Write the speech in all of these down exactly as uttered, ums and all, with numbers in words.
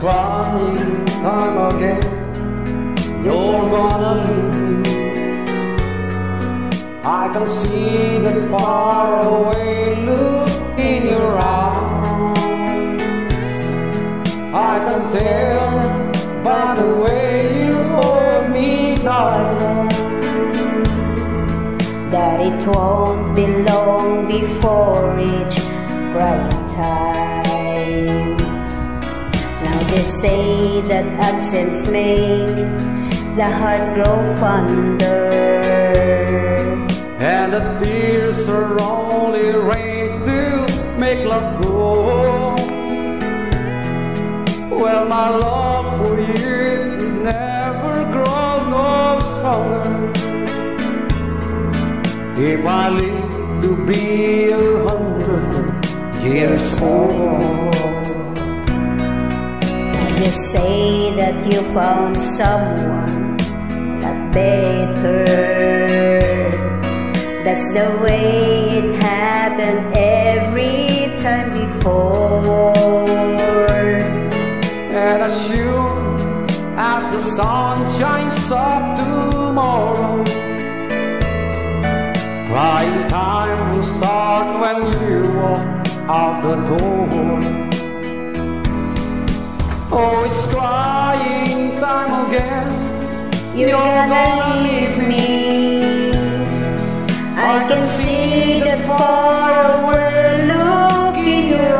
crying time again. You're gonna leave me. I can see that far away look in your eyes. I can tell by the way you hold me tight that it won't be long before each crying time. Now they say that absence make the heart grow fonder, and the tears are only rain to make love grow. Well, my love for you will never grow no stronger. If I live to be a hundred years old. You say that you found someone that better. That's the way it happened every time before. And as sure as the sun shines up tomorrow, crying time will start when you walk out the door. Oh, it's crying time again. You're, You're gonna, gonna leave me. I can see that far away look in your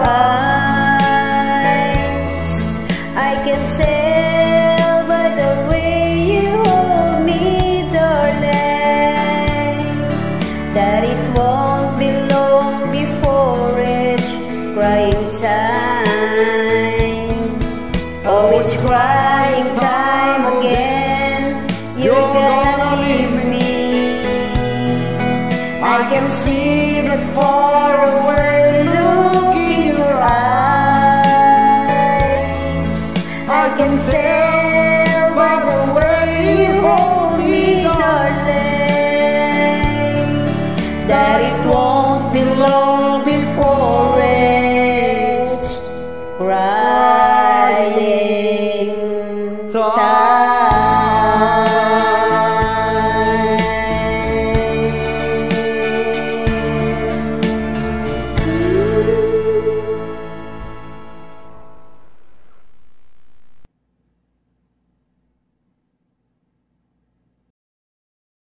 eyes. I can tell by the way you hold me, darling, that it won't be long before each crying time. Oh, it's crying time again. You're gonna leave me. I can see